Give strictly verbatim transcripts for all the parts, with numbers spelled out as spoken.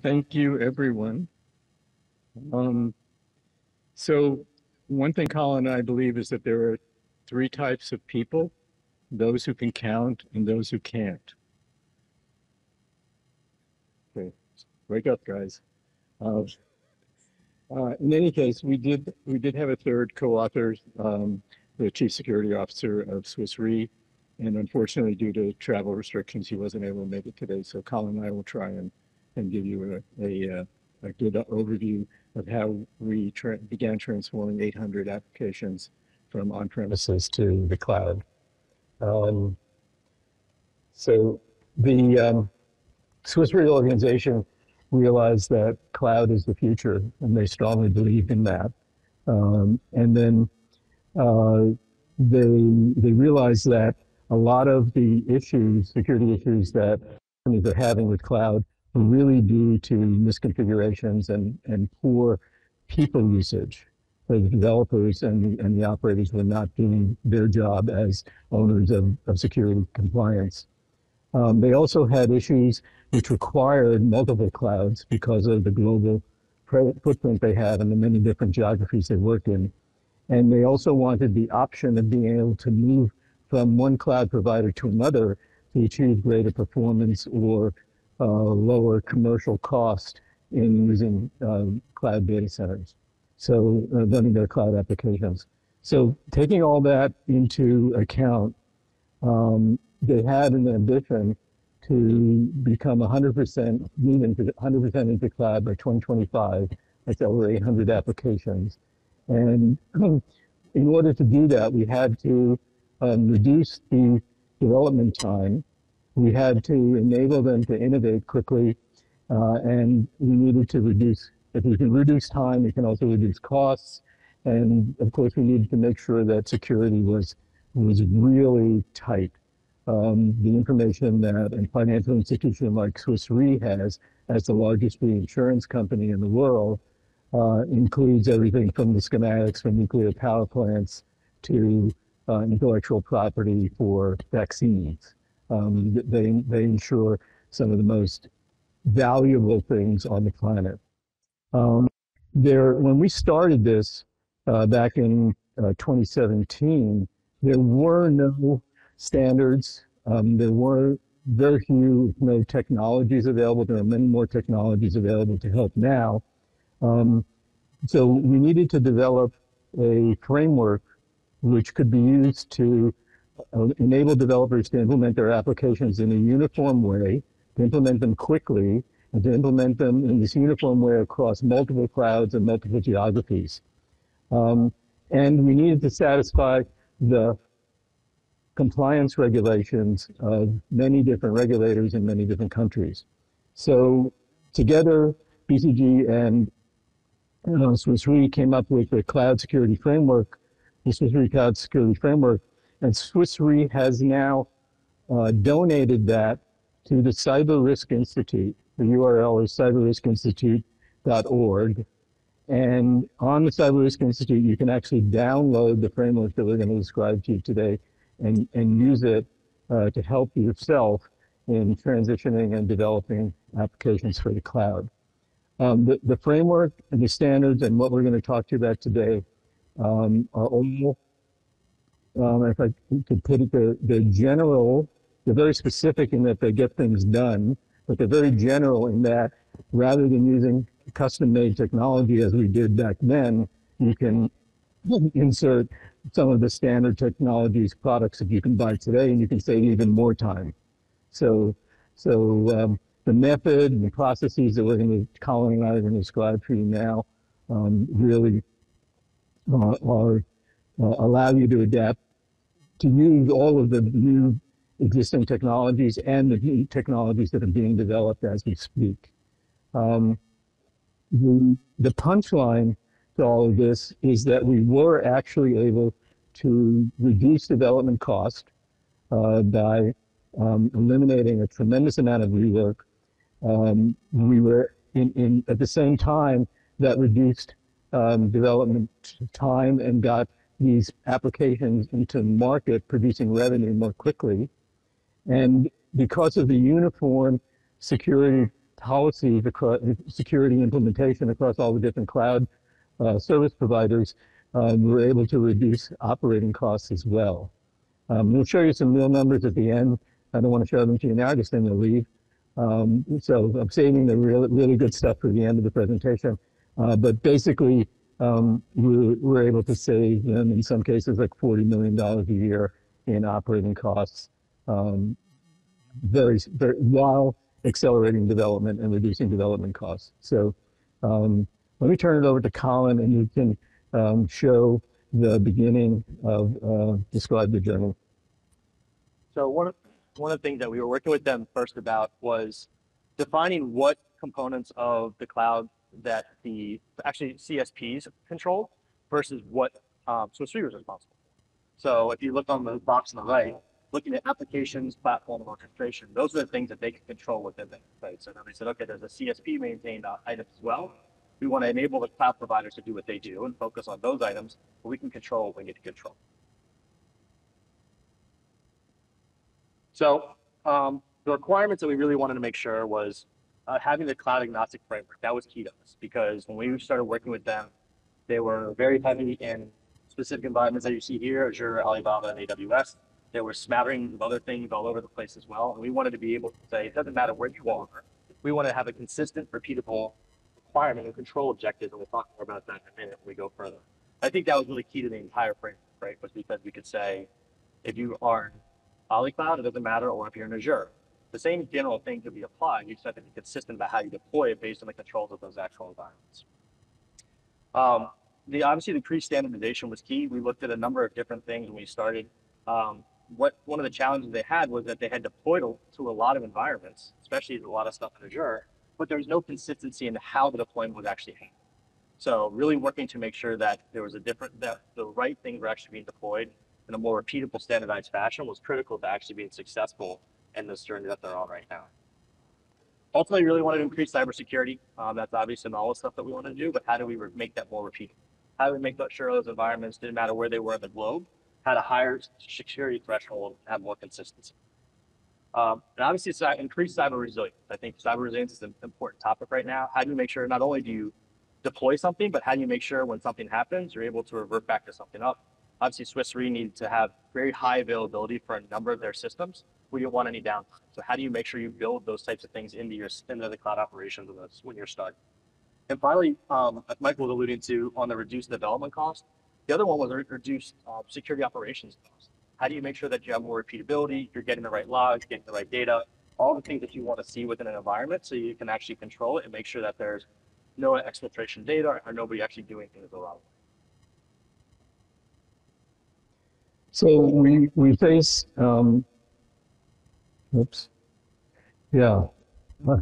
thank you, everyone. Um, so one thing Colin and I believe is that there are three types of people: those who can count and those who can't. Okay, wake up, guys. Uh, uh, in any case, we did we did have a third co-author, um, the chief security officer of Swiss Re, and unfortunately, due to travel restrictions, he wasn't able to make it today. So Colin and I will try and and give you a a, uh, a good overview of how we tra began transforming eight hundred applications from on-premises to the cloud. Um, so the um, Swiss Re organization realized that cloud is the future, and they strongly believed in that. Um, and then uh, they they realized that a lot of the issues, security issues that companies are having with cloud, are really due to misconfigurations and and poor people usage. So the developers and the, and the operators were not doing their job as owners of, of security compliance. Um, they also had issues which required multiple clouds because of the global footprint they had and the many different geographies they worked in. And they also wanted the option of being able to move from one cloud provider to another to achieve greater performance or uh, lower commercial cost in using uh, cloud data centers. So uh, running their cloud applications. So taking all that into account, um, they had an ambition to become one hundred percent, move into one hundred percent into cloud by twenty twenty-five. That's over eight hundred applications. And in order to do that, we had to um, reduce the development time. We had to enable them to innovate quickly, uh, and we needed to reduce, if we can reduce time, we can also reduce costs. And of course, we needed to make sure that security was, was really tight. Um, the information that a financial institution like Swiss Re has, as the largest reinsurance company in the world, uh, includes everything from the schematics for nuclear power plants to uh, intellectual property for vaccines. Um, they, they ensure some of the most valuable things on the planet. Um, there, when we started this uh, back in uh, twenty seventeen, there were no standards. Um, there were very few no technologies available. There are many more technologies available to help now. Um, so we needed to develop a framework which could be used to uh, enable developers to implement their applications in a uniform way, to implement them quickly, and to implement them in this uniform way across multiple clouds and multiple geographies. Um, and we needed to satisfy the compliance regulations of many different regulators in many different countries. So together, B C G and you know, Swiss Re came up with the cloud security framework, the Swiss Re Cloud Security Framework, and Swiss Re has now uh, donated that to the Cyber Risk Institute. The U R L is cyber risk institute dot org. And on the Cyber Risk Institute, you can actually download the framework that we're going to describe to you today and, and use it uh, to help yourself in transitioning and developing applications for the cloud. Um, the, the framework and the standards and what we're going to talk to you about today um, are all, um, if I could put it, they're, they're general, they're very specific in that they get things done, but they're very general in that rather than using custom-made technology as we did back then, you can insert some of the standard technologies, products that you can buy today, and you can save even more time. So, so um, the method and the processes that we're going to, Colin and I are going to describe for you now, um, really uh, are, uh, allow you to adapt, to use all of the new existing technologies and the new technologies that are being developed as we speak. Um, the, the punchline to all of this is that we were actually able to reduce development cost uh, by um, eliminating a tremendous amount of rework. Um, we were in, in at the same time that reduced um, development time and got these applications into market, producing revenue more quickly. And because of the uniform security policy, the security implementation across all the different cloud uh, service providers, uh, we're able to reduce operating costs as well. Um, we'll show you some real numbers at the end. I don't want to show them to you now, just then they'll leave. Um, so I'm saving the really, really good stuff for the end of the presentation. Uh, but basically, um, we're, we're able to save them in some cases like forty million dollars a year in operating costs, um, very, very, while accelerating development and reducing development costs. So um, let me turn it over to Colin, and you can um, show the beginning of uh, Describe the Journal. So one of, one of the things that we were working with them first about was defining what components of the cloud that the actually C S Ps control versus what um, Swiss Re was responsible for. So if you look on the box on the right, looking at applications, platform, and orchestration, those are the things that they can control within them, right? So then they said, okay, there's a C S P maintained uh, items as well. We want to enable the cloud providers to do what they do and focus on those items, but we can control what we need to control. So um, the requirements that we really wanted to make sure was uh, having the cloud agnostic framework. That was key to us because when we started working with them, they were very heavy in specific environments that you see here, Azure, Alibaba, and A W S. There were smatterings of other things all over the place as well. And we wanted to be able to say, it doesn't matter where you are. We want to have a consistent, repeatable requirement and control objectives, and we'll talk more about that in a minute when we go further. I think that was really key to the entire framework, right? Was because we could say, if you are Ali Cloud, it doesn't matter, or if you're in Azure. The same general thing could be applied. You just have to be consistent about how you deploy it based on the controls of those actual environments. Um, the obviously the pre-standardization was key. We looked at a number of different things when we started. Um, what one of the challenges they had was that they had deployed to a lot of environments, especially a lot of stuff in Azure, but there was no consistency in how the deployment was actually handled. So really working to make sure that there was a different, that the right things were actually being deployed in a more repeatable, standardized fashion was critical to actually being successful in this journey that they're on right now. Ultimately, we really wanted to increase cybersecurity. Um, that's obviously all the stuff that we want to do, but how do we make that more repeatable? How do we make sure those environments, didn't matter where they were in the globe, had a higher security threshold and have more consistency? Um, and obviously, it's increased cyber resilience. I think cyber resilience is an important topic right now. How do you make sure not only do you deploy something, but how do you make sure when something happens, you're able to revert back to something up? Obviously, Swiss Re needed to have very high availability for a number of their systems. We didn't want any downtime. So how do you make sure you build those types of things into your into the cloud operations of those when you're starting? And finally, um, as Michael was alluding to on the reduced development cost, the other one was reduced uh, security operations cost. How do you make sure that you have more repeatability, you're getting the right logs, getting the right data, all the things that you want to see within an environment so you can actually control it and make sure that there's no exfiltration data or nobody actually doing things the wrong way. So we, we face, um, oops, yeah. I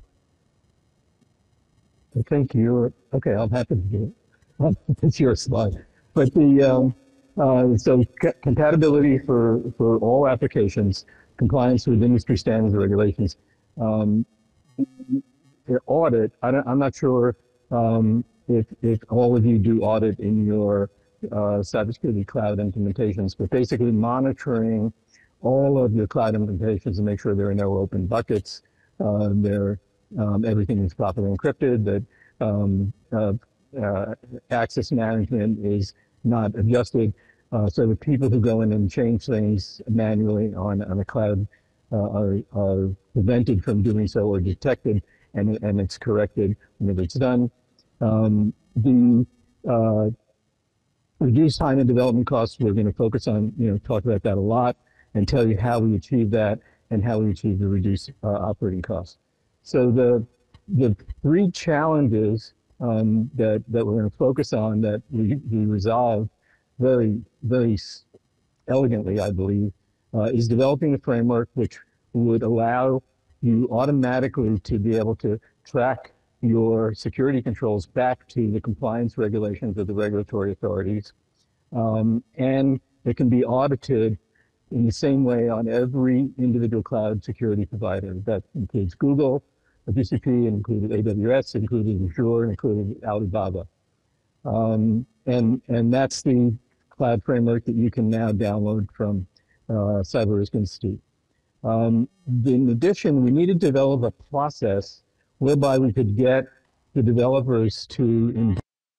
think you're, okay, I'm happy to do it. It's your slide. But the, um, uh, so compatibility for, for all applications, compliance with industry standards and regulations. Um, the audit, I don't, I'm not sure um, if, if all of you do audit in your uh, cybersecurity cloud implementations, but basically monitoring all of your cloud implementations and make sure there are no open buckets, uh, there, um, everything is properly encrypted, that um, uh, uh, access management is not adjusted, uh, so the people who go in and change things manually on, on a cloud uh, are, are prevented from doing so or detected, and, and it's corrected whenever it's done. Um, the uh, reduced time and development costs, we're going to focus on, you know, talk about that a lot and tell you how we achieve that and how we achieve the reduced uh, operating costs. So the, the three challenges um, that, that we're going to focus on that we, we resolve very, very elegantly, I believe, uh, is developing a framework which would allow you automatically to be able to track your security controls back to the compliance regulations of the regulatory authorities. Um, and it can be audited in the same way on every individual cloud security provider. That includes Google, G C P, included A W S, included Azure, included Alibaba. Um, and, and that's the cloud framework that you can now download from uh, Cyber Risk Institute. Um, in addition, we need to develop a process whereby we could get the developers to,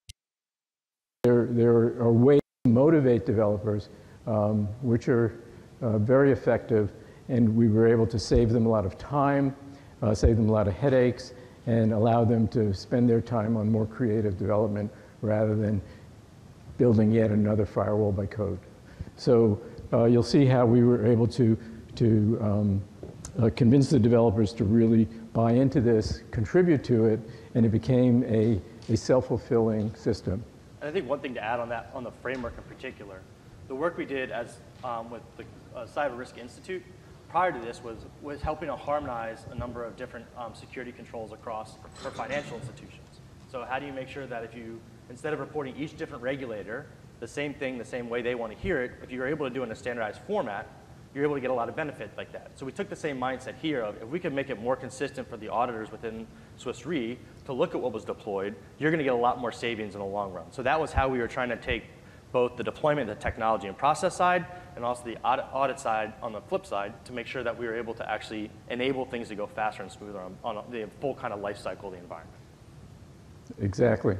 there, there are ways to motivate developers, um, which are uh, very effective, and we were able to save them a lot of time, uh, save them a lot of headaches, and allow them to spend their time on more creative development rather than building yet another firewall by code. So uh, you'll see how we were able to, to um, uh, convince the developers to really buy into this, contribute to it, and it became a, a self-fulfilling system. And I think one thing to add on that, on the framework in particular, the work we did as um, with the uh, Cyber Risk Institute prior to this was, was helping to harmonize a number of different um, security controls across for financial institutions. So how do you make sure that if you, instead of reporting each different regulator, the same thing, the same way they want to hear it, if you're able to do it in a standardized format, you're able to get a lot of benefit like that. So we took the same mindset here of if we could make it more consistent for the auditors within Swiss Re to look at what was deployed, you're going to get a lot more savings in the long run. So that was how we were trying to take both the deployment, the technology and process side, and also the audit, audit side on the flip side to make sure that we were able to actually enable things to go faster and smoother on, on the full kind of life cycle of the environment. Exactly.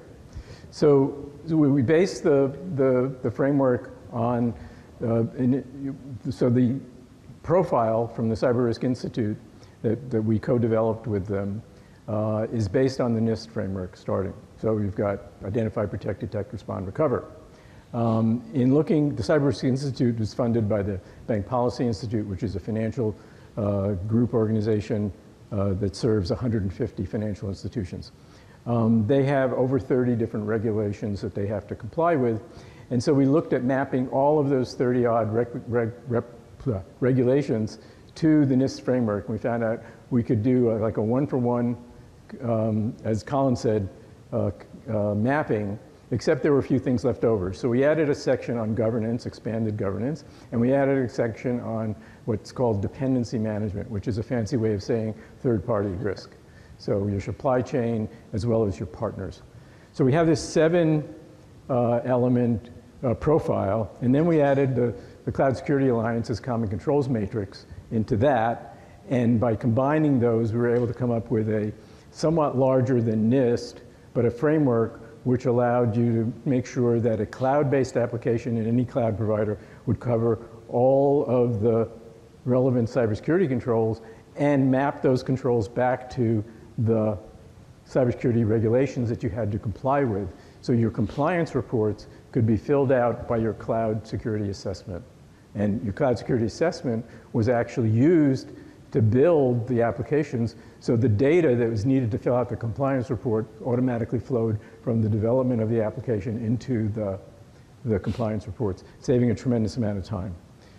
So, so we based the, the, the framework on, uh, in, so the profile from the Cyber Risk Institute that, that we co-developed with them uh, is based on the NIST framework starting. So we've got identify, protect, detect, respond, recover. Um, in looking, the Cyber Risk Institute was funded by the Bank Policy Institute, which is a financial uh, group organization uh, that serves one hundred fifty financial institutions. Um, they have over thirty different regulations that they have to comply with. And so we looked at mapping all of those thirty odd reg reg rep uh, regulations to the NIST framework. We found out we could do uh, like a one-for-one, um, as Colin said, uh, uh, mapping, except there were a few things left over. So we added a section on governance, expanded governance, and we added a section on what's called dependency management, which is a fancy way of saying third-party risk. So your supply chain as well as your partners. So we have this seven uh, element uh, profile, and then we added the, the Cloud Security Alliance's Common Controls Matrix into that, and by combining those, we were able to come up with a somewhat larger than NIST, but a framework which allowed you to make sure that a cloud-based application in any cloud provider would cover all of the relevant cybersecurity controls and map those controls back to the cybersecurity regulations that you had to comply with. So your compliance reports could be filled out by your cloud security assessment. And your cloud security assessment was actually used to build the applications, so the data that was needed to fill out the compliance report automatically flowed from the development of the application into the, the compliance reports, saving a tremendous amount of time.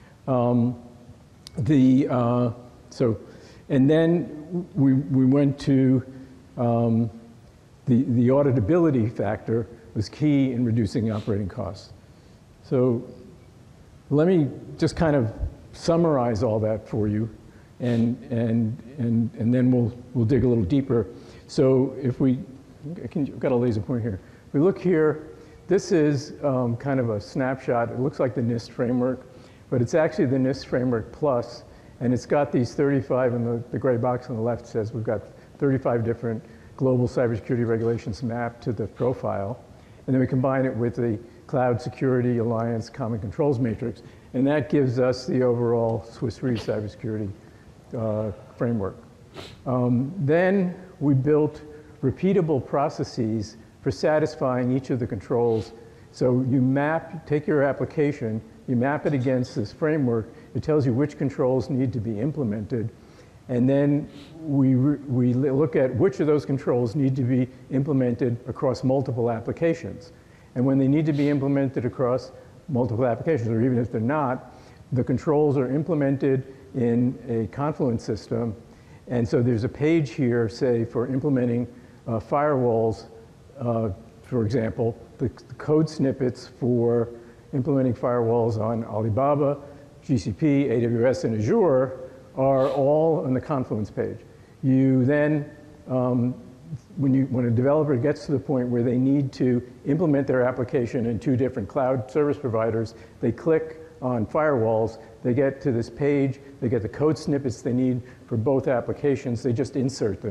Um, the, uh, so, and then we, we went to um, the, the auditability factor was key in reducing operating costs. So let me just kind of summarize all that for you, and, and, and, and then we'll, we'll dig a little deeper. So if we, I can, I've got a laser point here. If we look here, this is um, kind of a snapshot. It looks like the NIST framework, but it's actually the NIST framework plus, and it's got these thirty-five, and the, the gray box on the left says we've got thirty-five different global cybersecurity regulations mapped to the profile, and then we combine it with the Cloud Security Alliance Common Controls Matrix, and that gives us the overall Swiss Re cybersecurity uh, framework. Um, then we built repeatable processes for satisfying each of the controls. So you map, take your application, you map it against this framework, it tells you which controls need to be implemented, and then we, we look at which of those controls need to be implemented across multiple applications. And when they need to be implemented across multiple applications, or even if they're not, the controls are implemented in a Confluent system. And so there's a page here, say, for implementing uh, firewalls, uh, for example, the, the code snippets for implementing firewalls on Alibaba, G C P, A W S, and Azure are all on the Confluence page. You then, um, when, you, when a developer gets to the point where they need to implement their application in two different cloud service providers, they click on firewalls, they get to this page, they get the code snippets they need for both applications, they just insert them.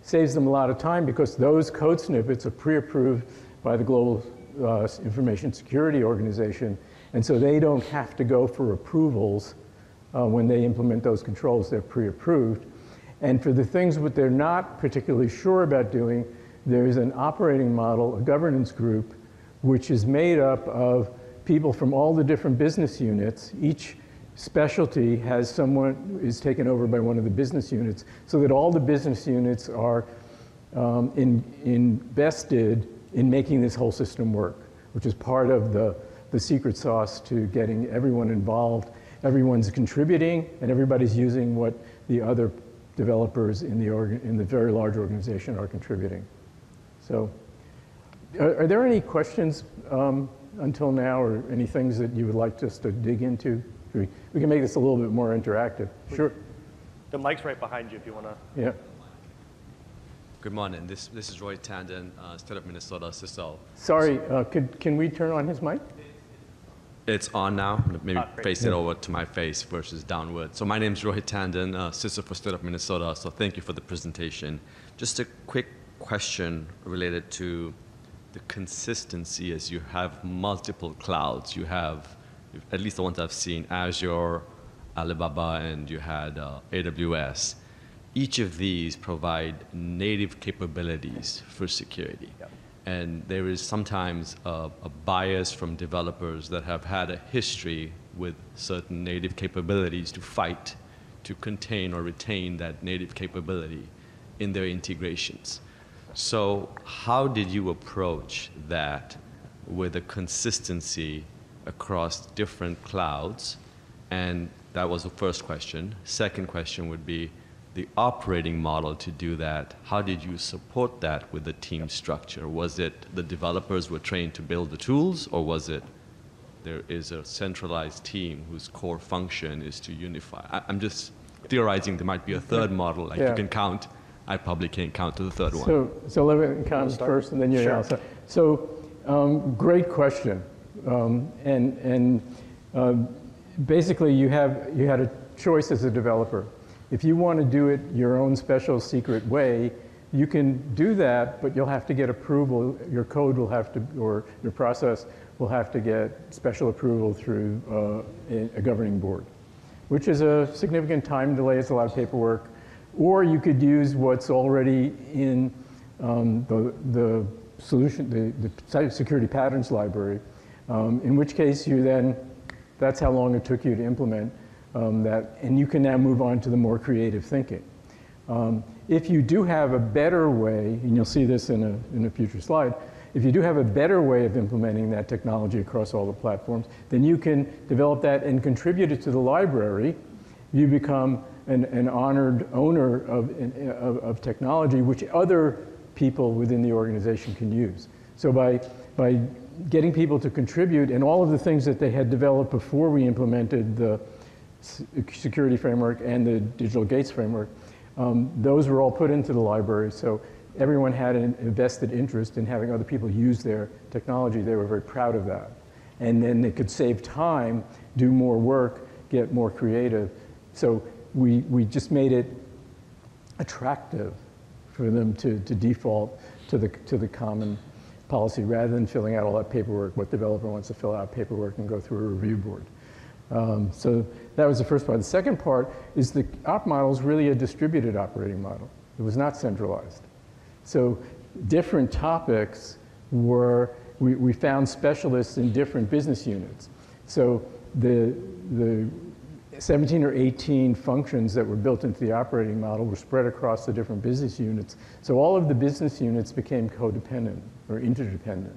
saves them a lot of time because those code snippets are pre-approved by the Global uh, Information Security Organization, and so they don't have to go for approvals uh, when they implement those controls. They're pre-approved. And for the things that they're not particularly sure about doing, there's an operating model, a governance group, which is made up of people from all the different business units. Each specialty has someone, is taken over by one of the business units, so that all the business units are um, in, invested in making this whole system work, which is part of the, the secret sauce to getting everyone involved. Everyone's contributing, and everybody's using what the other developers in the, org in the very large organization are contributing. So, are, are there any questions um, until now, or any things that you would like us to dig into? We, we can make this a little bit more interactive. Sure. The mic's right behind you if you want to. Yeah. Good morning. This, this is Roy Tandon, uh, State of Minnesota S S L. Sorry, uh, could, can we turn on his mic? It's on now. Maybe Ah, great. face it over to my face versus downward. So my name is Roy Tandon, uh, S I S O for State of Minnesota. So thank you for the presentation. Just a quick question related to the consistency as you have multiple clouds. You have, at least the ones I've seen, Azure, Alibaba, and you had uh, A W S. Each of these provide native capabilities for security. Yep. And there is sometimes a, a bias from developers that have had a history with certain native capabilities to fight to contain or retain that native capability in their integrations. So how did you approach that with a consistency across different clouds? And that was the first question. Second question would be the operating model to do that. How did you support that with the team structure? Was it the developers were trained to build the tools, or was it there is a centralized team whose core function is to unify? I, I'm just theorizing there might be a third model, like Yeah. you can count. I probably can't count to the third one. So, so let me comment first, and then you. Sure. Also. So, um, great question, um, and and uh, basically you have you had a choice as a developer. If you want to do it your own special secret way, you can do that, but you'll have to get approval. Your code will have to, or your process will have to get special approval through uh, a, a governing board, which is a significant time delay. It's a lot of paperwork. Or you could use what's already in um, the, the solution, the, the security patterns library, um, in which case you then, that's how long it took you to implement um, that, and you can now move on to the more creative thinking. Um, if you do have a better way, and you'll see this in a, in a future slide, if you do have a better way of implementing that technology across all the platforms, then you can develop that and contribute it to the library. You become an, an honored owner of, of, of technology, which other people within the organization can use. So by, by getting people to contribute, and all of the things that they had developed before we implemented the security framework and the digital gates framework, um, those were all put into the library. So everyone had an invested interest in having other people use their technology. They were very proud of that. And then they could save time, do more work, get more creative. So we, we just made it attractive for them to, to default to the, to the common policy rather than filling out all that paperwork. What developer wants to fill out paperwork and go through a review board. Um, so that was the first part. The second part is the op model is really a distributed operating model. It was not centralized. So different topics were, we, we found specialists in different business units. So the, the seventeen or eighteen functions that were built into the operating model were spread across the different business units. So all of the business units became codependent or interdependent.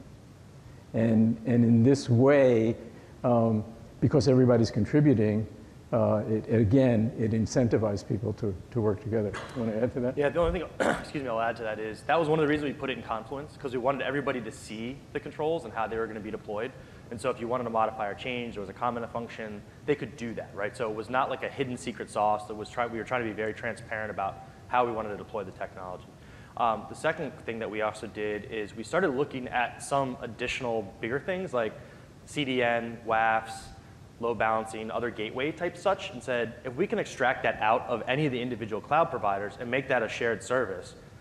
And, and in this way, um, because everybody's contributing, uh, it, it, again, it incentivized people to, to work together. You want to add to that? Yeah, the only thing, excuse me, I'll add to that is that was one of the reasons we put it in Confluence, because we wanted everybody to see the controls and how they were going to be deployed. And so if you wanted to modify or change, there was a comment, a function, they could do that, right? So it was not like a hidden secret sauce. That was try, we were trying to be very transparent about how we wanted to deploy the technology. Um, the second thing that we also did is we started looking at some additional bigger things like C D N, W A Fs, load balancing, other gateway type such, and said, if we can extract that out of any of the individual cloud providers and make that a shared service,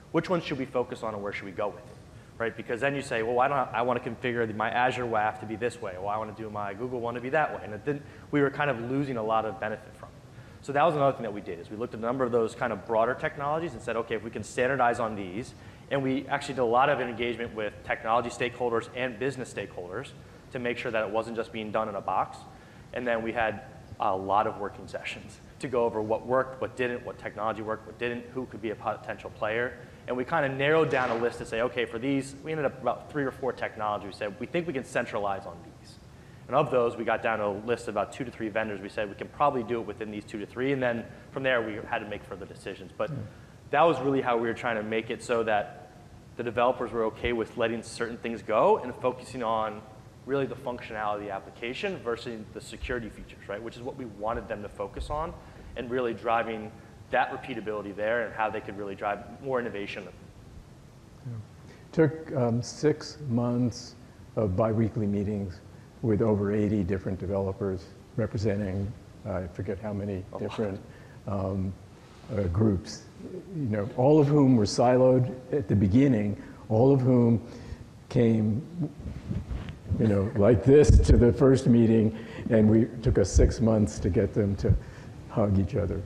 which ones should we focus on and where should we go with it, right? Because then you say, well, why don't I, I want to configure my Azure W A F to be this way, or I want to do my Google one to be that way, and it didn't, we were kind of losing a lot of benefit from it. So that was another thing that we did, is we looked at a number of those kind of broader technologies and said, okay, if we can standardize on these, and we actually did a lot of engagement with technology stakeholders and business stakeholders to make sure that it wasn't just being done in a box. And then we had a lot of working sessions to go over what worked, what didn't, what technology worked, what didn't, who could be a potential player. And we kind of narrowed down a list to say, okay, for these, we ended up about three or four technologies. We said, we think we can centralize on these. And of those, we got down to a list of about two to three vendors. We said we can probably do it within these two to three. And then from there, we had to make further decisions. But that was really how we were trying to make it so that the developers were okay with letting certain things go and focusing on really the functionality of the application versus the security features, right? Which is what we wanted them to focus on, and really driving that repeatability there and how they could really drive more innovation. Yeah. Took um, six months of biweekly meetings with over eighty different developers representing, uh, I forget how many A different um, uh, groups, you know, all of whom were siloed at the beginning, all of whom came, you know, like this to the first meeting, and we took us six months to get them to hug each other.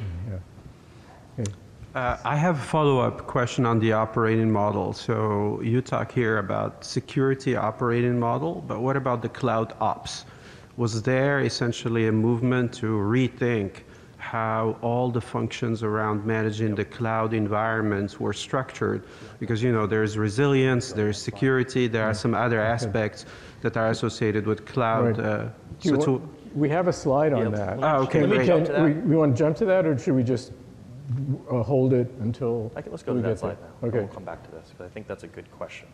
Yeah. Okay. Uh, I have a follow-up question on the operating model. So you talk here about security operating model, but what about the cloud ops? Was there essentially a movement to rethink how all the functions around managing the cloud environments were structured? Because, you know, there's resilience, there's security, there are some other aspects that are associated with cloud. Right. Uh, Do you so want, we have a slide on Yeah, that. Oh, okay, Can we, great. jump to that? we, we want to jump to that, or should we just uh, hold it until I can, let's go we to that get slide there? now. Okay. And we'll come back to this, because I think that's a good question.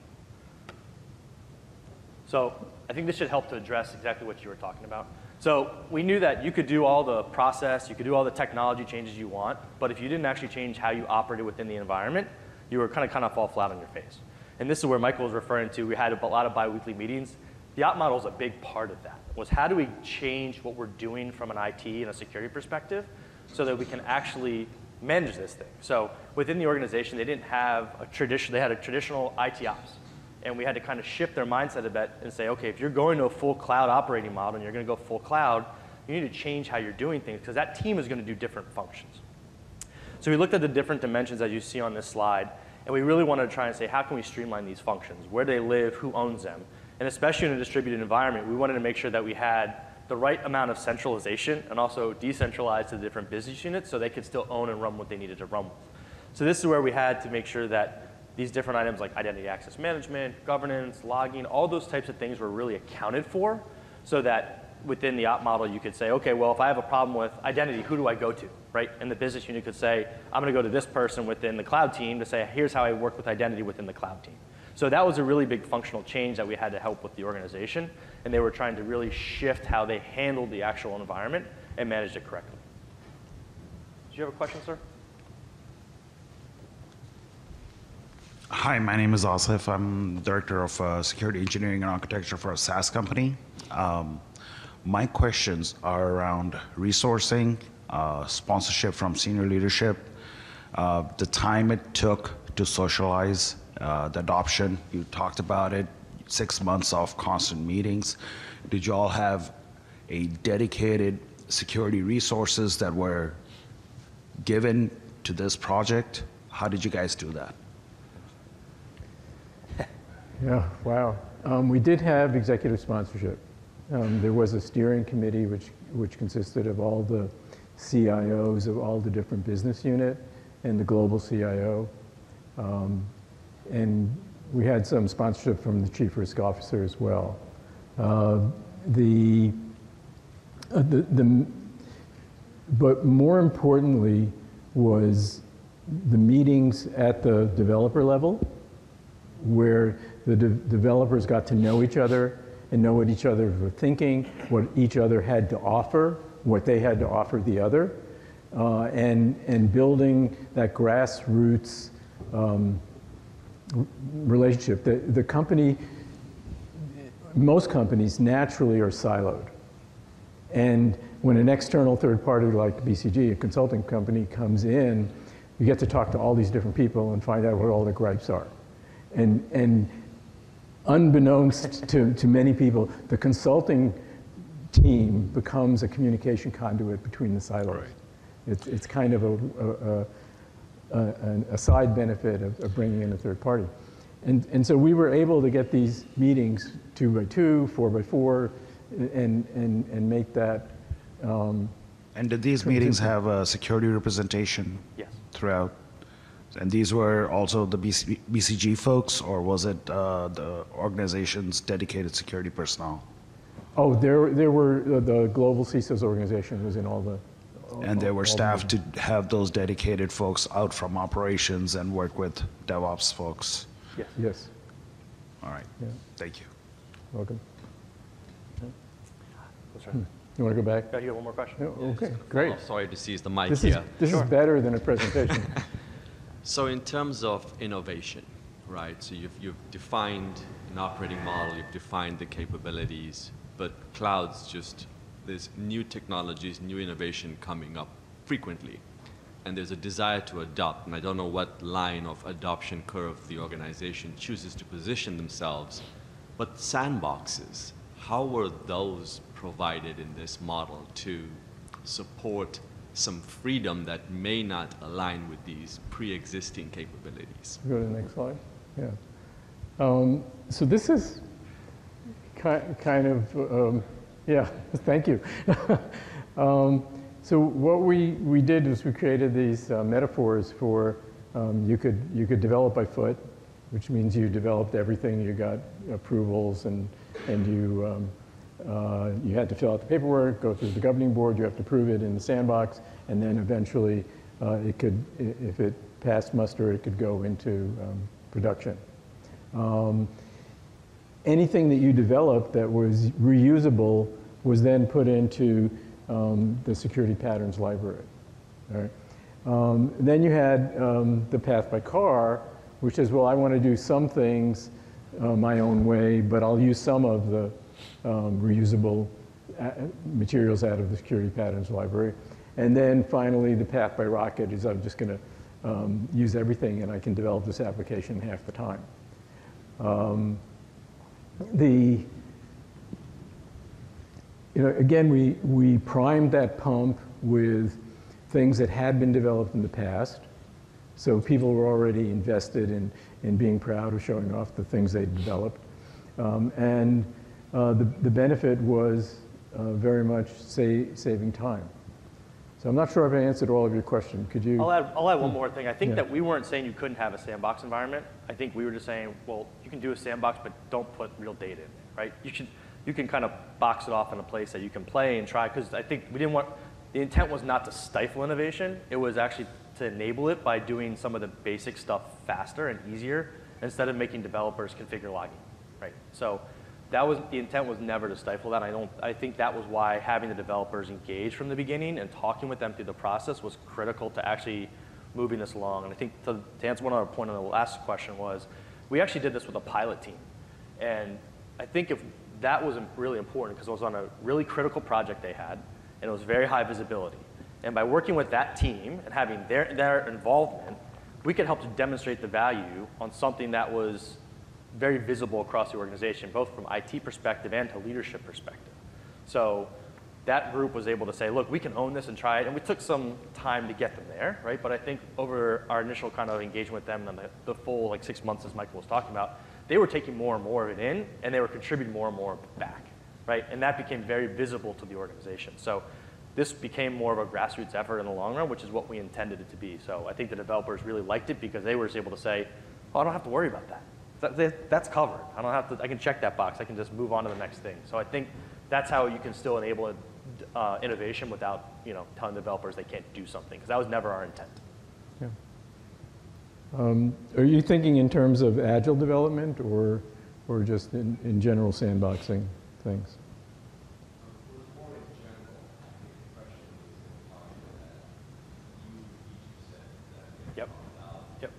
So I think this should help to address exactly what you were talking about. So we knew that you could do all the process, you could do all the technology changes you want, but if you didn't actually change how you operated within the environment, you were kind of kind of fall flat on your face. And this is where Michael was referring to. We had a lot of biweekly meetings. The op model is a big part of that, was how do we change what we're doing from an I T and a security perspective so that we can actually manage this thing. So within the organization, they didn't have a tradition, they had a traditional I T ops. And we had to kind of shift their mindset a bit and say, okay, if you're going to a full cloud operating model and you're going to go full cloud, you need to change how you're doing things, because that team is going to do different functions. So we looked at the different dimensions that you see on this slide, and we really wanted to try and say, how can we streamline these functions? Where do they live? Who owns them? And especially in a distributed environment, we wanted to make sure that we had the right amount of centralization and also decentralized to the different business units so they could still own and run what they needed to run with. So this is where we had to make sure that these different items like identity access management, governance, logging, all those types of things were really accounted for, so that within the op model you could say, okay, well, if I have a problem with identity, who do I go to, right? And the business unit could say, I'm going to go to this person within the cloud team to say, here's how I work with identity within the cloud team. So that was a really big functional change that we had to help with the organization, and they were trying to really shift how they handled the actual environment and managed it correctly. Do you have a question, sir? Hi, my name is Asif. I'm the Director of uh, Security Engineering and Architecture for a SaaS company. Um, my questions are around resourcing, uh, sponsorship from senior leadership, uh, the time it took to socialize uh, the adoption. You talked about it, six months of constant meetings. Did you all have a dedicated security resources that were given to this project? How did you guys do that? Yeah, wow. Um, we did have executive sponsorship. Um, there was a steering committee which, which consisted of all the C I Os of all the different business unit and the global C I O. Um, and we had some sponsorship from the chief risk officer as well. Uh, the, uh, the, the, but more importantly was the meetings at the developer level, where the de developers got to know each other and know what each other were thinking, what each other had to offer, what they had to offer the other, uh, and, and building that grassroots um, relationship. The, the company, most companies naturally are siloed. And when an external third party like B C G, a consulting company, comes in, you get to talk to all these different people and find out what all the gripes are. And, and unbeknownst to, to many people, the consulting team becomes a communication conduit between the silos. Right. It's, it's kind of a, a, a, a side benefit of, of bringing in a third party. And, and so we were able to get these meetings two by two, four by four, and, and, and make that. Um, And did these meetings have a security representation Yes. throughout? And these were also the B C, B C G folks, or was it uh, the organization's dedicated security personnel? oh, there, there were, uh, the global C S A organization was in all the. And there were all the staff to meetings. have those dedicated folks out from operations and work with DevOps folks. Yes. Yes, All right, yeah, thank you. welcome. That's right. You want to go back? Yeah, you have one more question? No, okay, great. Oh, sorry to seize the mic This is, here. this Sure. is better than a presentation. So in terms of innovation, right, so you've, you've defined an operating model, you've defined the capabilities, but clouds just, there's new technologies, new innovation coming up frequently. And there's a desire to adopt, and I don't know what line of adoption curve the organization chooses to position themselves, but sandboxes, how were those provided in this model to support some freedom that may not align with these pre-existing capabilities? Go to the next slide. Yeah. Um, so this is ki kind of, um, yeah, thank you. um, so what we, we did was we created these uh, metaphors for um, you could you could develop by foot, which means you developed everything, you got approvals, and and you um, uh, you had to fill out the paperwork, go through the governing board, you have to prove it in the sandbox, and then eventually uh, it could, if it passed muster, it could go into um, production. Um, anything that you developed that was reusable was then put into um, the security patterns library. All right. Um, then you had um, the path by car, which is, well, I want to do some things uh, my own way, but I'll use some of the um, reusable materials out of the security patterns library. And then finally, the path by rocket is I'm just going to um, use everything, and I can develop this application in half the time. Um, the You know, again, we, we primed that pump with things that had been developed in the past. So people were already invested in, in being proud of showing off the things they'd developed. Um, and uh, the, the benefit was uh, very much sa saving time. So I'm not sure if I answered all of your question. Could you? I'll add, I'll add one more thing. I think Yeah. that we weren't saying you couldn't have a sandbox environment. I think we were just saying, well, you can do a sandbox, but don't put real data in it, right? You should, you can kind of box it off in a place that you can play and try, because I think we didn't want, the intent was not to stifle innovation. It was actually to enable it by doing some of the basic stuff faster and easier instead of making developers configure logging, right? So that was, the intent was never to stifle that. I don't, I think that was why having the developers engage from the beginning and talking with them through the process was critical to actually moving this along. And I think to, to answer one other point on the last question was, we actually did this with a pilot team. And I think if that was really important because it was on a really critical project they had, and it was very high visibility. And by working with that team and having their, their involvement, we could help to demonstrate the value on something that was very visible across the organization, both from I T perspective and to leadership perspective. So that group was able to say, look, we can own this and try it. And we took some time to get them there, right? But I think over our initial kind of engagement with them and the, the full like six months, as Michael was talking about, they were taking more and more of it in, and they were contributing more and more back, right? And that became very visible to the organization. So this became more of a grassroots effort in the long run, which is what we intended it to be. So I think the developers really liked it because they were just able to say, oh, I don't have to worry about that. That, that. That's covered. I don't have to, I can check that box. I can just move on to the next thing. So I think that's how you can still enable uh, innovation without, you know, telling developers they can't do something, because that was never our intent. Yeah. Um, are you thinking in terms of agile development or, or just in, in general sandboxing things? Yep. Yep.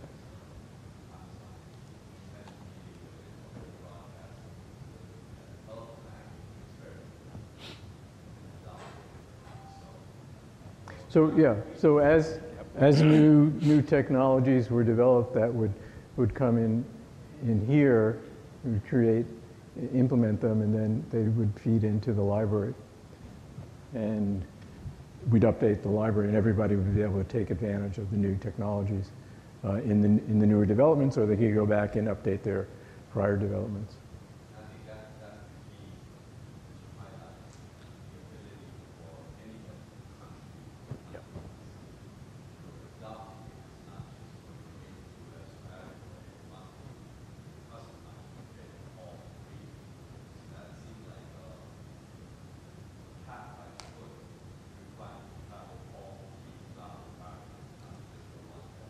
So yeah, so as, as new new technologies were developed that would would come in in here, we would create, implement them, and then they would feed into the library. And we'd update the library, and everybody would be able to take advantage of the new technologies uh, in the in the newer developments, or they could go back and update their prior developments. I think that, that's the key to highlight the ability for anybody to contribute. Yep. Adopting it is not just for the best value or monthly customized to get all three. That seems like a path by foot to find how all three cloud environments, not just the one that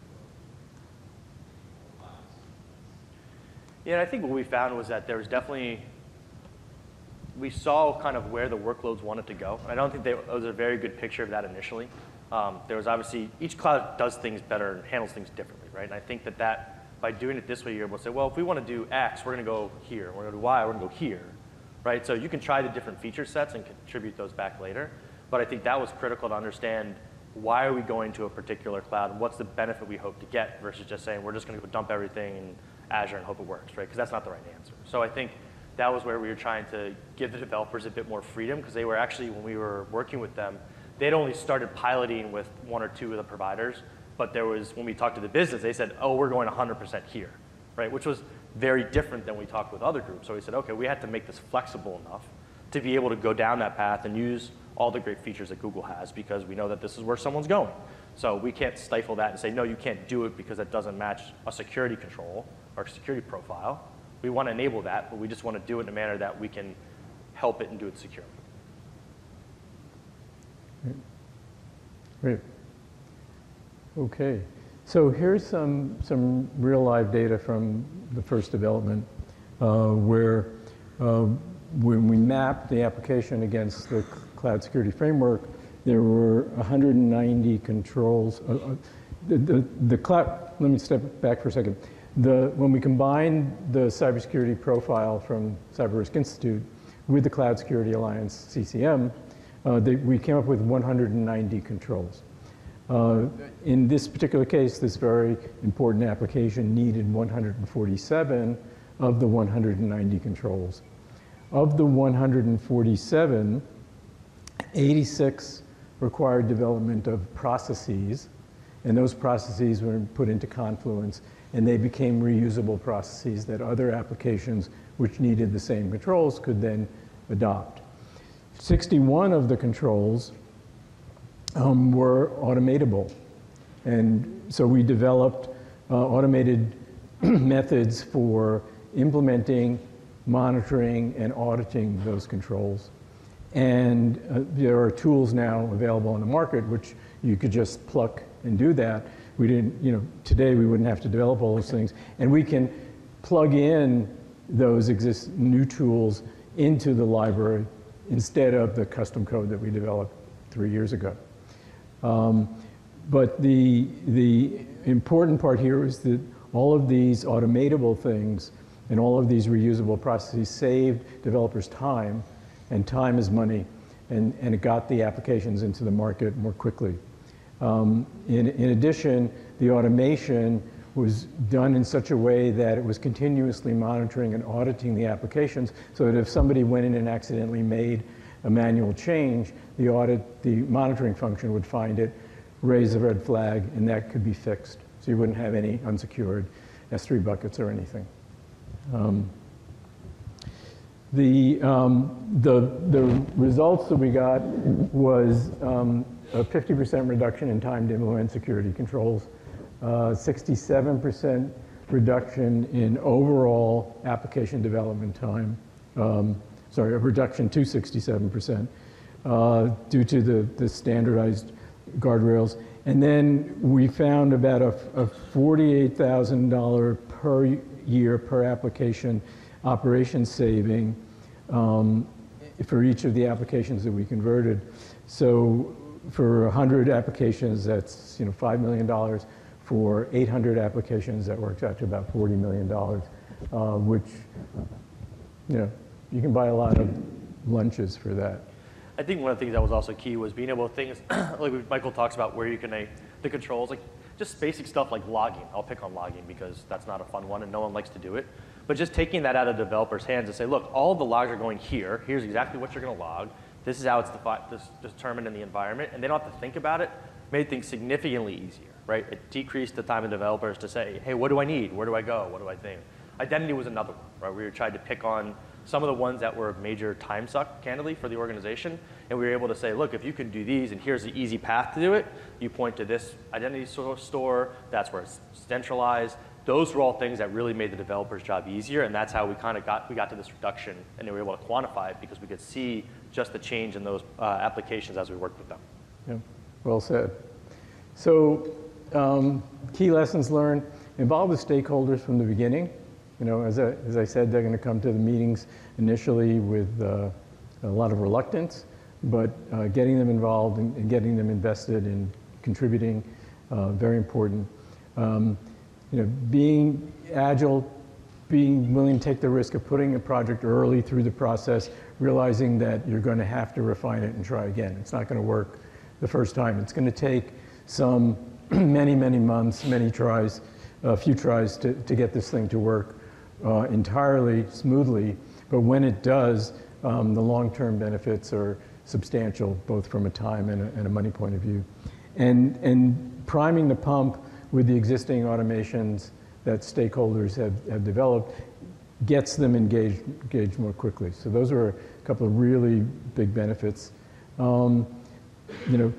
you're buying. Yeah, and I think what we found was that there was definitely, we saw kind of where the workloads wanted to go. And I don't think they, it was a very good picture of that initially. Um, there was obviously, each cloud does things better and handles things differently, right? And I think that, that by doing it this way, you're able to say, well, if we want to do X, we're going to go here. We're going to do Y, we're going to go here, right? So you can try the different feature sets and contribute those back later. But I think that was critical to understand why are we going to a particular cloud and what's the benefit we hope to get versus just saying we're just going to go dump everything in Azure and hope it works, right? Because that's not the right answer. So I think that was where we were trying to give the developers a bit more freedom, because they were actually, when we were working with them, they'd only started piloting with one or two of the providers, but there was, when we talked to the business, they said, oh, we're going one hundred percent here, right? Which was very different than we talked with other groups. So we said, okay, we had to make this flexible enough to be able to go down that path and use all the great features that Google has, because we know that this is where someone's going. So we can't stifle that and say, no, you can't do it because that doesn't match a security control or a security profile. We want to enable that, but we just want to do it in a manner that we can help it and do it securely. Great. Okay. So here's some, some real live data from the first development uh, where uh, when we mapped the application against the cloud security framework, there were one hundred ninety controls. Uh, uh, the, the, the cloud, let me step back for a second. The, when we combined the cybersecurity profile from Cyber Risk Institute with the Cloud Security Alliance, C C M, uh, they, we came up with one hundred ninety controls. Uh, in this particular case, this very important application needed one hundred forty-seven of the one hundred ninety controls. Of the one hundred forty-seven, eighty-six required development of processes, and those processes were put into Confluence, and they became reusable processes that other applications which needed the same controls could then adopt. sixty-one of the controls um, were automatable. And so we developed uh, automated methods for implementing, monitoring, and auditing those controls. And uh, there are tools now available on the market which you could just pluck and do that. We didn't, you know, today we wouldn't have to develop all those things. And we can plug in those exist new tools into the library instead of the custom code that we developed three years ago. Um, but the, the important part here is that all of these automatable things and all of these reusable processes saved developers time, and time is money, and, and it got the applications into the market more quickly. Um, in, in addition, the automation was done in such a way that it was continuously monitoring and auditing the applications, so that if somebody went in and accidentally made a manual change, the audit, the monitoring function would find it, raise a red flag, and that could be fixed. So you wouldn't have any unsecured S three buckets or anything. Um, the, um, the, the results that we got was um, a fifty percent reduction in time to implement security controls, sixty-seven percent reduction in overall application development time, um, sorry, a reduction to sixty-seven percent uh, due to the, the standardized guardrails. And then we found about a, a forty-eight thousand dollars per year per application operation saving um, for each of the applications that we converted. So for one hundred applications, that's, you know, five million dollars. For eight hundred applications, that works out to about forty million dollars, uh, which, you know, you can buy a lot of lunches for that. I think one of the things that was also key was being able to things, like Michael talks about, where you can uh, the controls, like just basic stuff like logging. I'll pick on logging because that's not a fun one and no one likes to do it. But just taking that out of the developer's hands and say, look, all of the logs are going here. Here's exactly what you're going to log. This is how it's defi- determined in the environment. And they don't have to think about it. Made things significantly easier, right? It decreased the time of developers to say, hey, what do I need? Where do I go? What do I think? Identity was another one, right? We were trying to pick on some of the ones that were a major time suck, candidly, for the organization. And we were able to say, look, if you can do these, and here's the easy path to do it, you point to this identity store, that's where it's centralized. Those were all things that really made the developer's job easier, and that's how we kind of got, we got to this reduction, and they were able to quantify it because we could see just the change in those uh, applications as we worked with them. Yeah, well said. So um, key lessons learned, involve the stakeholders from the beginning. You know, as I, as I said, they're going to come to the meetings initially with uh, a lot of reluctance, but uh, getting them involved and, and getting them invested in contributing, uh, very important. Um, you know, being agile, being willing to take the risk of putting a project early through the process, realizing that you're going to have to refine it and try again. It's not going to work the first time. It's going to take some many, many months, many tries, a few tries to, to get this thing to work uh, entirely smoothly. But when it does, um, the long-term benefits are substantial, both from a time and a, and a money point of view. And, and priming the pump with the existing automations that stakeholders have, have developed gets them engaged, engaged more quickly. So those are a couple of really big benefits. Um, you know,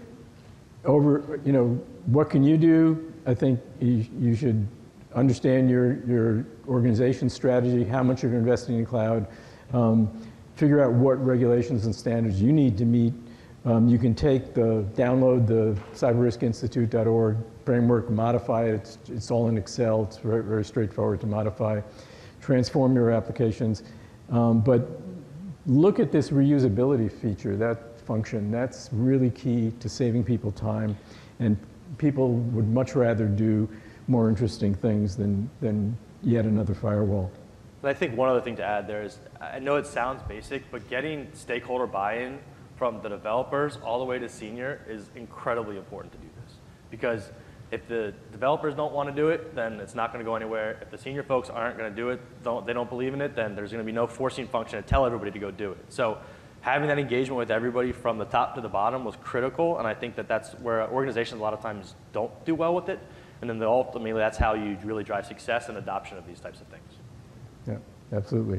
over, you know, what can you do? I think you, you should understand your, your organization strategy, how much you're investing in cloud, um, figure out what regulations and standards you need to meet. Um, you can take the, download the cyber risk institute dot org framework, modify it. It's, it's all in Excel. It's very, very straightforward to modify. Transform your applications. Um, but look at this reusability feature, that function. That's really key to saving people time. And people would much rather do more interesting things than, than yet another firewall. And I think one other thing to add there is, I know it sounds basic, but getting stakeholder buy-in from the developers all the way to senior is incredibly important to do this. Because if the developers don't want to do it, then it's not going to go anywhere. If the senior folks aren't going to do it, don't, they don't believe in it, then there's going to be no forcing function to tell everybody to go do it. So having that engagement with everybody from the top to the bottom was critical, and I think that that's where organizations a lot of times don't do well with it. And then the, ultimately, that's how you really drive success and adoption of these types of things. Yeah, absolutely.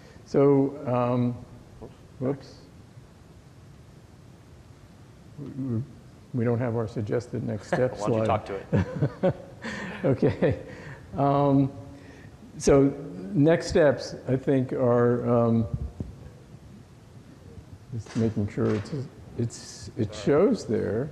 So, um, whoops. We, we don't have our suggested next step Why don't you slide. talk to it? Okay. Um, so next steps, I think, are um, just making sure it's, it's, it shows there.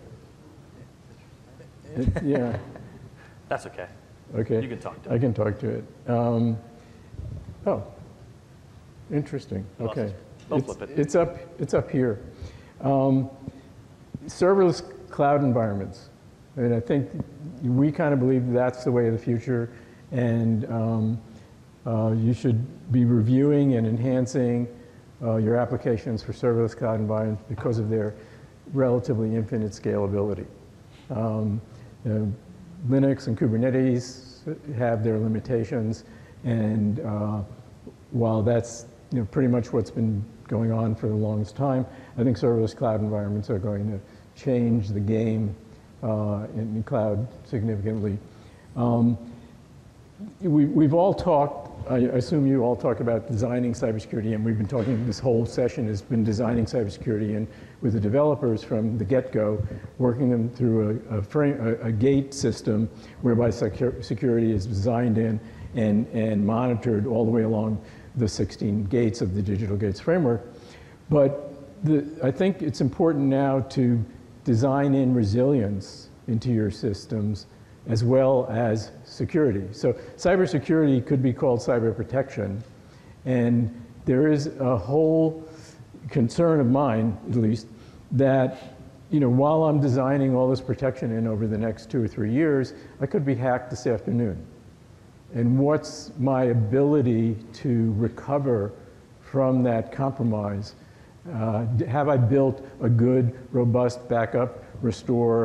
It, yeah. That's okay. Okay. You can talk to it. I can talk to it. Um, oh, interesting. Okay. Don't It's, flip it. it's up. It's up here. Um, serverless cloud environments, and I think we kind of believe that's the way of the future, and um, uh, you should be reviewing and enhancing uh, your applications for serverless cloud environments because of their relatively infinite scalability. Um, you know, Linux and Kubernetes have their limitations, and uh, while that's you know, pretty much what's been going on for the longest time, I think serverless cloud environments are going to change the game uh, in the cloud significantly. Um, we, we've all talked, I assume you all talk about designing cybersecurity, and we've been talking, this whole session has been designing cybersecurity and with the developers from the get-go, working them through a, a, frame, a, a gate system whereby secur security is designed in and, and monitored all the way along the sixteen gates of the digital gates framework. But the, I think it's important now to design in resilience into your systems as well as security. So cybersecurity could be called cyber protection, and there is a whole concern of mine, at least, that you know, while I'm designing all this protection in over the next two or three years, I could be hacked this afternoon. And what's my ability to recover from that compromise? Uh, have I built a good, robust backup, restore,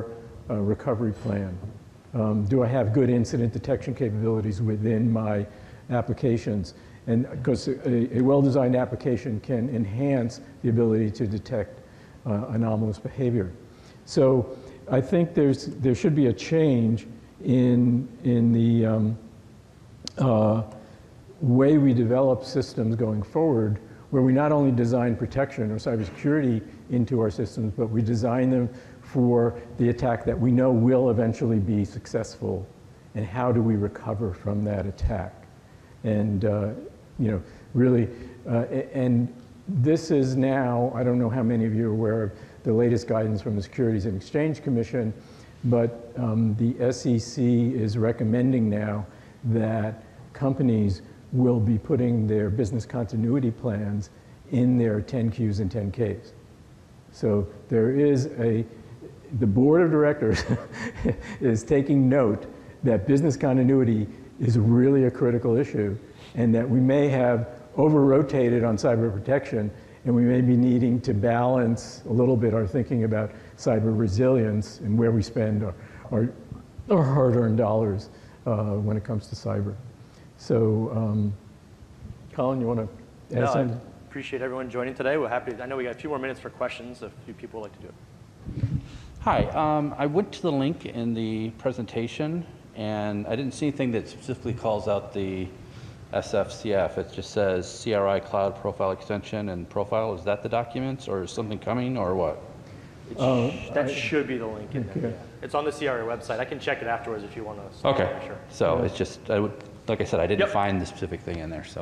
uh, recovery plan? Um, do I have good incident detection capabilities within my applications? And because a, a well-designed application can enhance the ability to detect uh, anomalous behavior. So I think there's, there should be a change in, in the um, uh, way we develop systems going forward, where we not only design protection or cybersecurity into our systems, but we design them for the attack that we know will eventually be successful, and how do we recover from that attack? And uh, you know, really, uh, and this is now, I don't know how many of you are aware of the latest guidance from the Securities and Exchange Commission, but um, the S E C is recommending now that companies will be putting their business continuity plans in their ten Qs and ten Ks. So there is a, the board of directors is taking note that business continuity is really a critical issue, and that we may have over-rotated on cyber protection, and we may be needing to balance a little bit our thinking about cyber resilience and where we spend our, our, our hard-earned dollars uh, when it comes to cyber. So, um, Colin, you want to add no, something? I appreciate everyone joining today. We're happy. I know we got a few more minutes for questions if a few people would like to do it. Hi, um, I went to the link in the presentation, and I didn't see anything that specifically calls out the S R C S F. It just says C R I Cloud Profile Extension and Profile. Is that the documents, or is something coming, or what? It Oh, sh that I- should be the link in there. Okay. Yeah. It's on the C R A website. I can check it afterwards if you want to. Okay, Sure. so Yeah. it's just, I would, like I said, I didn't Yep. find the specific thing in there, so.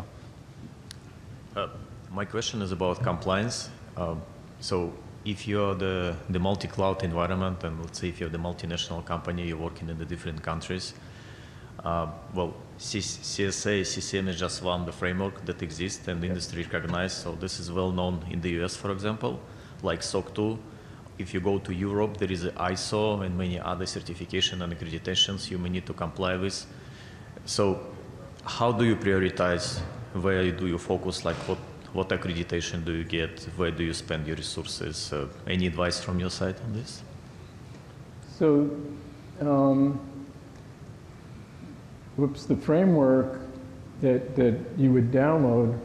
Uh, my question is about compliance. Um, so if you're the, the multi-cloud environment, and let's say if you're the multinational company, you're working in the different countries, uh, well, C S A C C M is just one of the framework that exists and the industry recognized. So this is well known in the U S, for example, like S O C two. If you go to Europe, there is a I S O and many other certification and accreditations you may need to comply with. So how do you prioritize? Where do you focus? Like what, what accreditation do you get? Where do you spend your resources? Uh, any advice from your side on this? So, um, whoops, the framework that, that you would download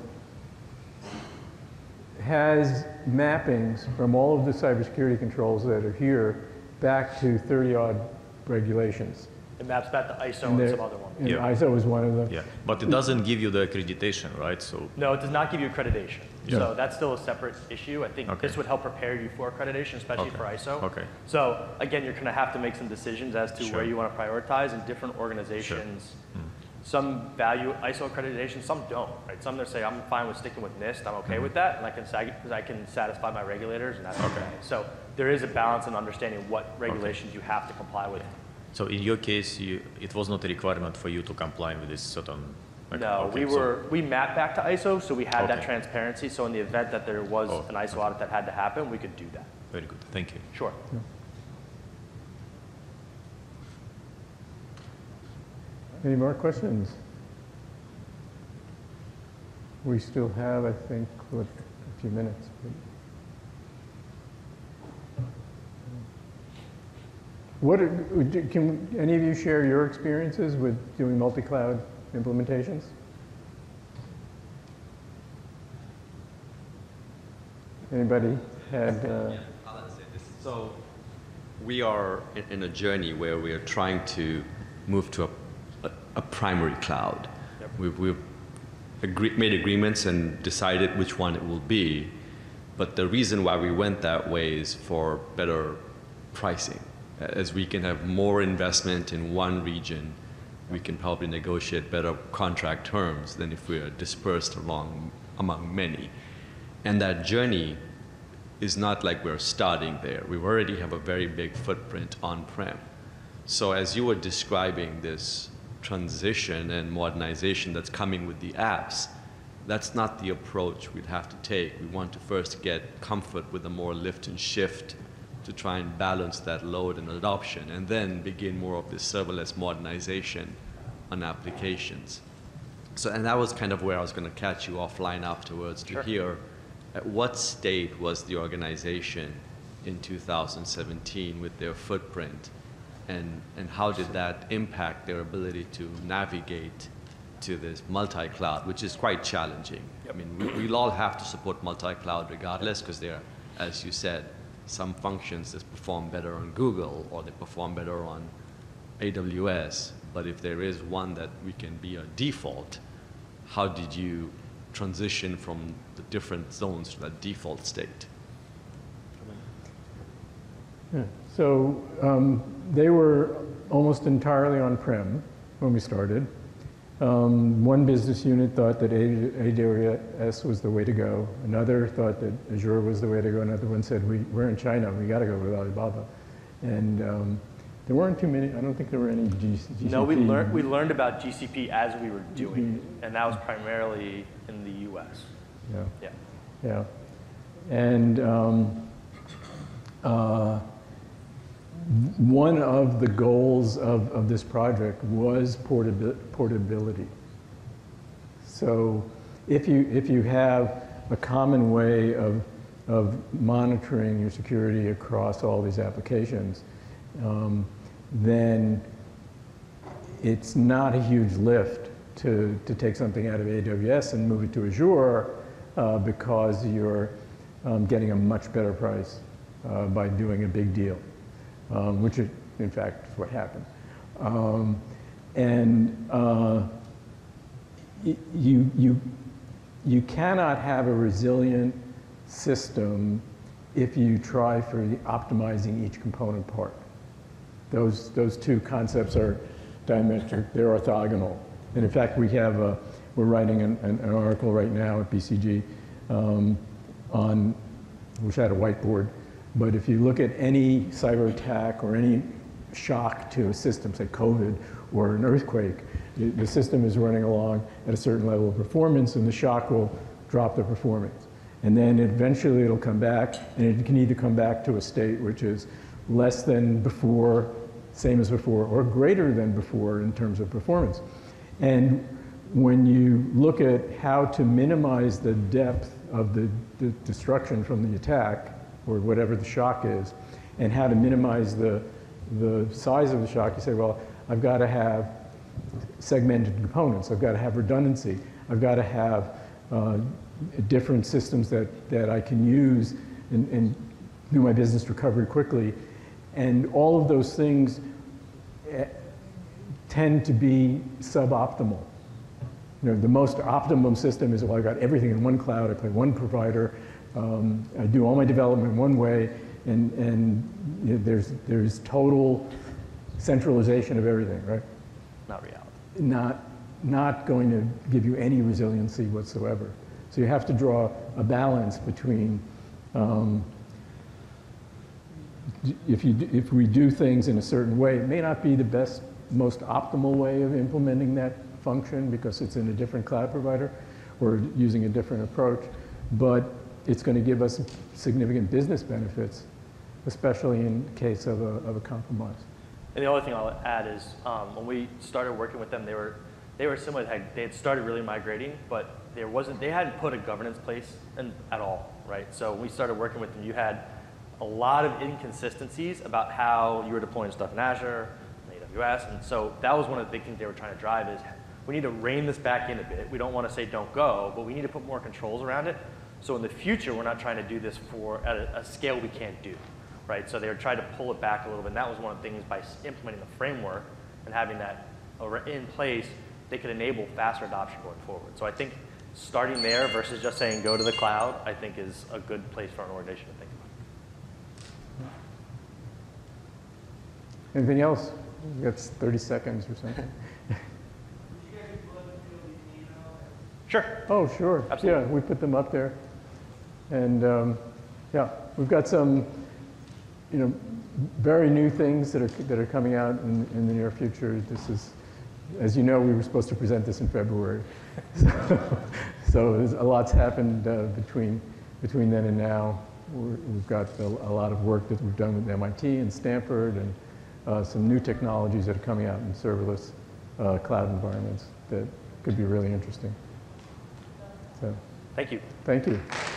has mappings from all of the cybersecurity controls that are here back to thirty odd regulations. It maps back to I S O And and, there- some other ones. And Yeah. I S O is one of them. Yeah, but it doesn't give you the accreditation, right? So No, it does not give you accreditation. Yeah. So that's still a separate issue. I think Okay. this would help prepare you for accreditation, especially Okay. for I S O. Okay. So again, you're going to have to make some decisions as to Sure. where you want to prioritize, and different organizations. Some value I S O accreditation, some don't. Right? Some that say I'm fine with sticking with NIST, I'm okay with that, and I can sa- I can satisfy my regulators, and that's okay. So there is a balance in understanding what regulations you have to comply with. So in your case, you, it was not a requirement for you to comply with this certain. like, No, okay, we so- were, we mapped back to I S O, so we had that Okay. transparency. So in the event that there was Oh, an I S O audit that had to happen, we could do that. Very good. Thank you. Sure. Any more questions? We still have, I think, what, a few minutes. What, are- can any of you share your experiences with doing multi-cloud implementations? Anybody had, uh, So we are in, in a journey where we are trying to move to a, a, a primary cloud. Yep. We've, we've agree, made agreements and decided which one it will be. But the reason why we went that way is for better pricing. As we can have more investment in one region, we can probably negotiate better contract terms than if we are dispersed along among many. And that journey is not like we're starting there. We already have a very big footprint on-prem. So as you were describing this transition and modernization that's coming with the apps, that's not the approach we'd have to take. We want to first get comfort with a more lift and shift to try and balance that load and adoption, and then begin more of this serverless modernization on applications. So, and that was kind of where I was going to catch you offline afterwards to Sure. hear at what state was the organization in two thousand seventeen with their footprint, And, and how did that impact their ability to navigate to this multi-cloud, which is quite challenging? I mean, we, we'll all have to support multi-cloud regardless, because there are, as you said, some functions that perform better on Google or they perform better on A W S. But if there is one that we can be a default, how did you transition from the different zones to that default state? Yeah. So um, they were almost entirely on-prem when we started. Um, one business unit thought that A W S was the way to go. Another thought that Azure was the way to go. Another one said, we, we're in China, we got to go with Alibaba. And um, there weren't too many, I don't think there were any G C P. No, we learned, we learned about G C P as we were doing it, and that was primarily in the U S. Yeah. Yeah. Yeah. And um, uh, one of the goals of, of this project was portabi portability. So if you, if you have a common way of, of monitoring your security across all these applications, um, then it's not a huge lift to, to take something out of A W S and move it to Azure uh, because you're um, getting a much better price uh, by doing a big deal. Um, which is, in fact, is what happened. Um, and uh, you, you, you cannot have a resilient system if you try for the optimizing each component part. Those, those two concepts are diametric, they're orthogonal. And in fact, we have a, we're writing an, an, an article right now at B C G um, on, wish I had a whiteboard, but if you look at any cyber attack or any shock to a system, say COVID or an earthquake, the, the system is running along at a certain level of performance and the shock will drop the performance. And then eventually it'll come back, and it can either come back to a state which is less than before, same as before, or greater than before in terms of performance. And when you look at how to minimize the depth of the, the destruction from the attack, or whatever the shock is, and how to minimize the, the size of the shock, you say, well, I've got to have segmented components, I've got to have redundancy, I've got to have uh, different systems that, that I can use and, and do my business recovery quickly. And all of those things tend to be suboptimal. You know, the most optimum system is, well, I got everything in one cloud, I play one provider, um, I do all my development one way, and, and you know, there's, there's total centralization of everything, right? Not reality. Not, not going to give you any resiliency whatsoever. So you have to draw a balance between, um, if, you, if we do things in a certain way, it may not be the best, most optimal way of implementing that function because it's in a different cloud provider or using a different approach, but it's going to give us significant business benefits, especially in case of a, of a compromise. And the only thing I'll add is um, when we started working with them, they were, they were similar. They had started really migrating, but there wasn't, they hadn't put a governance place in, at all, right? So when we started working with them, you had a lot of inconsistencies about how you were deploying stuff in Azure, in A W S, and so that was one of the big things they were trying to drive is we need to rein this back in a bit. We don't want to say don't go, but we need to put more controls around it. So in the future, we're not trying to do this for at a, a scale we can't do, right? So they were trying to pull it back a little bit, and that was one of the things by implementing the framework and having that in place, they could enable faster adoption going forward. So I think starting there versus just saying go to the cloud, I think is a good place for an organization to think about. Anything else? We've got thirty seconds or something. Sure. Oh, sure. Absolutely. Yeah, we put them up there. And um, yeah, we've got some, you know, very new things that are, that are coming out in, in the near future. This is, as you know, we were supposed to present this in February. So, so there's a lot's happened uh, between, between then and now. We're, we've got a, a lot of work that we've done with M I T and Stanford, and uh, some new technologies that are coming out in serverless uh, cloud environments that could be really interesting. So, thank you. Thank you.